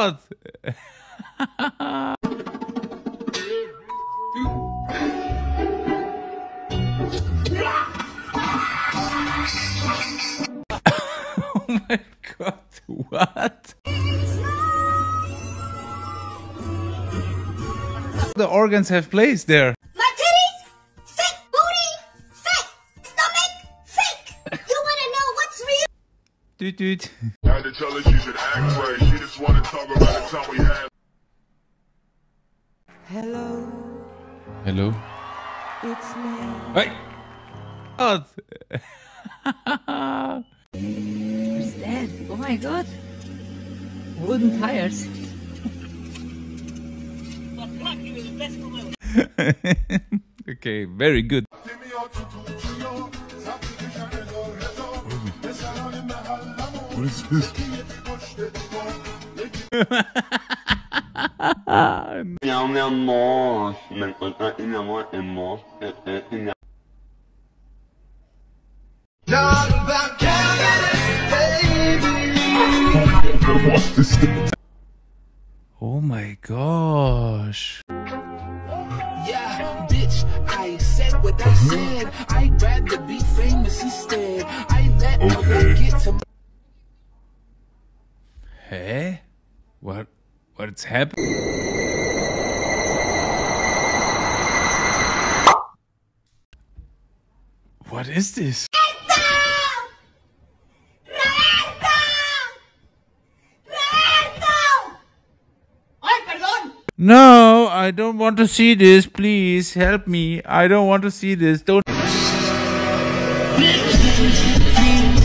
Oh. Oh my god, what? The organs have place there. My titties, fake booty, fake stomach, fake. You wanna know what's real? Doot doot. I had to tell her she should act right. She just wanna talk around the time we had. Hello, Hello. it's me. Hey. Oh. Who's that? Oh my god. Wooden tires. Okay, very good. What is this? What's this? Oh my gosh. Yeah, bitch, I said what I said. I'd rather be famous instead. I let Okay. get to Hey? What's happening? What is this? No, I don't want to see this. Please help me. I don't want to see this. Don't.